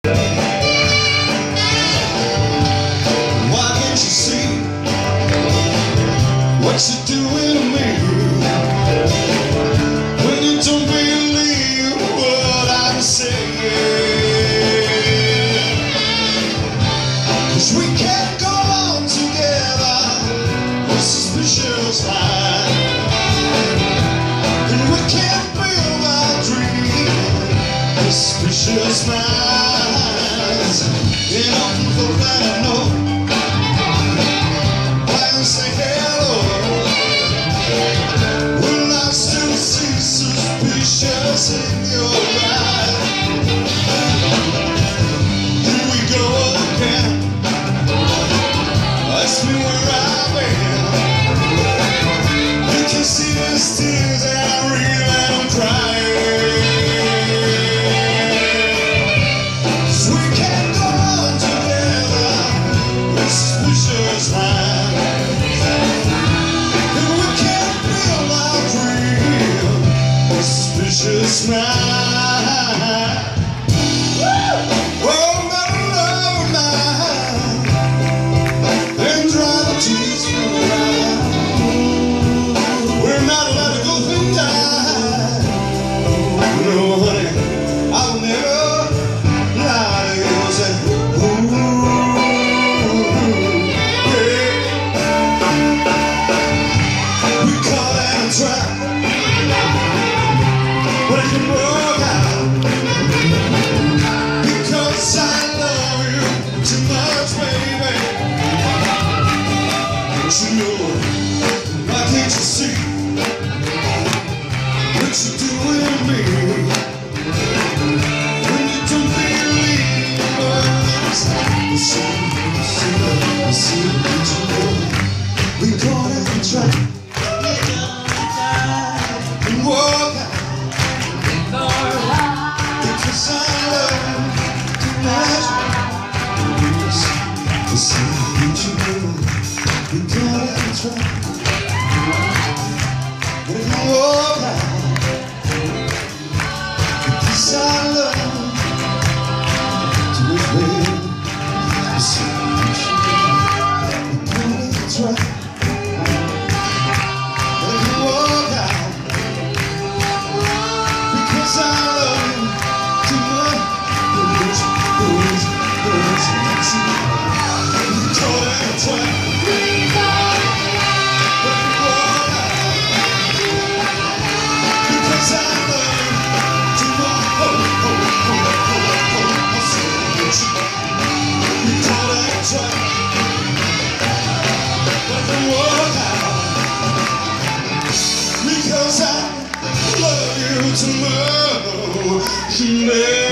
Why can't you see what you're doing to me? When you don't believe what I'm saying, 'cause we can't go on together with suspicious minds, and we can't build our dream with suspicious minds. And all people that I know, I can say hello, will I still see suspicious in your eyes? Here we go again, ask me where I've been. You can see these tears that I'm real and I'm crying. 'Cause we can't go on together with suspicious minds, and we can't build our dream with suspicious minds. Oh, my love of mine, and dry the tears from your eyes. We're not allowed to go and die. No, honey, I will never lie to you and say, ooh, yeah. We call that a trap, but it can work out, because I love you too much, baby. Don't you know, why can't you see what you're doing to me? When you don't believe what I'm saying, you see what you know. We call it a trap, and walk out, because I love you too much. You see what you know. We call it a trap, but it can walk out, because I love you too much, baby. You see what you know. We call it a trap, but it can walk out, because I love you too much. We call it a trap, but it can walk out, because I love you too much. We call it a trap, but it can walk out, because I love you too much, baby.